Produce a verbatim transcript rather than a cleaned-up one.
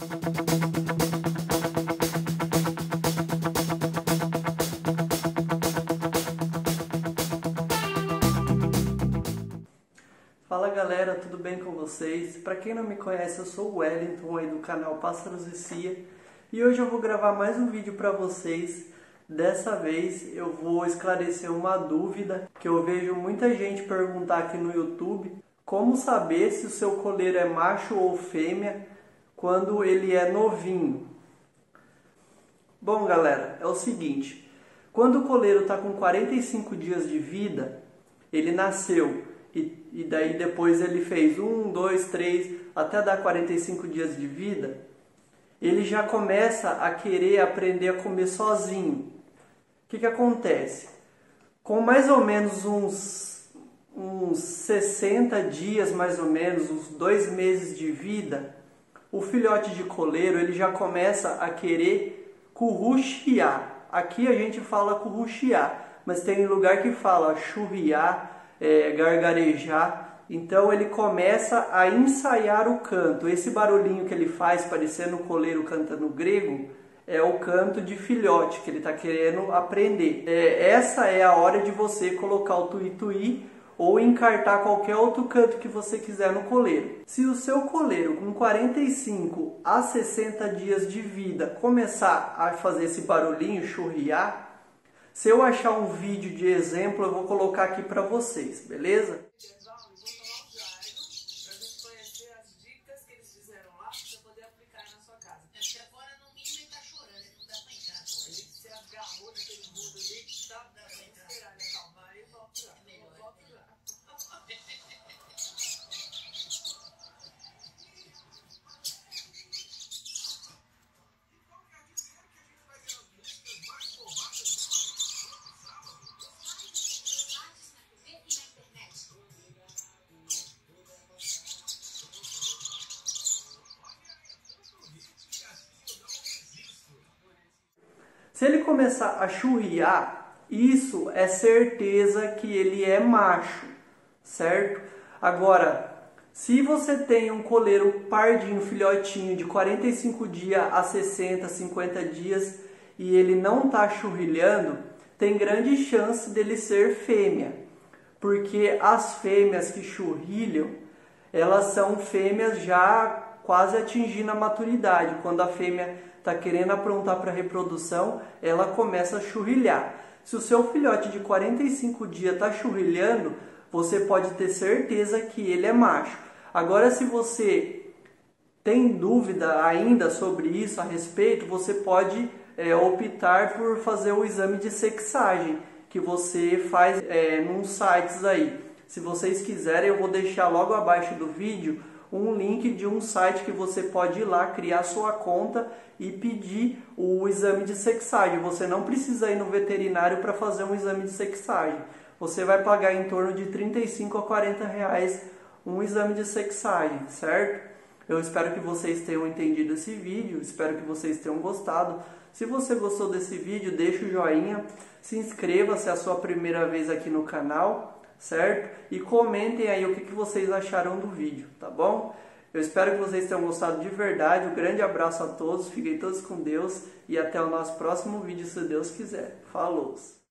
Fala galera, tudo bem com vocês? Para quem não me conhece, eu sou o Wellington aí do canal Pássaros e Cia e hoje eu vou gravar mais um vídeo para vocês. Dessa vez eu vou esclarecer uma dúvida que eu vejo muita gente perguntar aqui no YouTube: como saber se o seu coleiro é macho ou fêmea quando ele é novinho? Bom galera, é o seguinte, quando o coleiro está com quarenta e cinco dias de vida, ele nasceu. E, e daí depois ele fez um, dois, três, até dar quarenta e cinco dias de vida, ele já começa a querer aprender a comer sozinho. O que que acontece? Com mais ou menos uns, uns sessenta dias, mais ou menos, uns dois meses de vida, o filhote de coleiro ele já começa a querer curruchiar. Aqui a gente fala curruchiar, mas tem lugar que fala churriar, É, gargarejar. Então ele começa a ensaiar o canto. Esse barulhinho que ele faz parecendo o coleiro cantando grego é o canto de filhote que ele está querendo aprender. É, essa é a hora de você colocar o tuí-tuí ou encartar qualquer outro canto que você quiser no coleiro. Se o seu coleiro com quarenta e cinco a sessenta dias de vida começar a fazer esse barulhinho, churriar, se eu achar um vídeo de exemplo, eu vou colocar aqui para vocês, beleza? Se ele começar a churriar, isso é certeza que ele é macho, certo? Agora, se você tem um coleiro pardinho, filhotinho de quarenta e cinco dias a sessenta, cinquenta dias e ele não está churrilhando, tem grande chance dele ser fêmea, porque as fêmeas que churrilham, elas são fêmeas já quase atingindo a maturidade. Quando a fêmea está querendo aprontar para a reprodução, ela começa a churrilhar. Se o seu filhote de quarenta e cinco dias está churrilhando, você pode ter certeza que ele é macho. Agora, se você tem dúvida ainda sobre isso a respeito, você pode é, optar por fazer o exame de sexagem, que você faz é, nos sites aí. Se vocês quiserem, eu vou deixar logo abaixo do vídeo um link de um site que você pode ir lá, criar sua conta e pedir o exame de sexagem. Você não precisa ir no veterinário para fazer um exame de sexagem. Você vai pagar em torno de trinta e cinco a quarenta reais um exame de sexagem, certo? Eu espero que vocês tenham entendido esse vídeo, espero que vocês tenham gostado. Se você gostou desse vídeo, deixa o joinha, se inscreva se é a sua primeira vez aqui no canal, certo? E comentem aí o que vocês acharam do vídeo, tá bom? Eu espero que vocês tenham gostado de verdade. Um grande abraço a todos, fiquem todos com Deus e até o nosso próximo vídeo, se Deus quiser. Falou!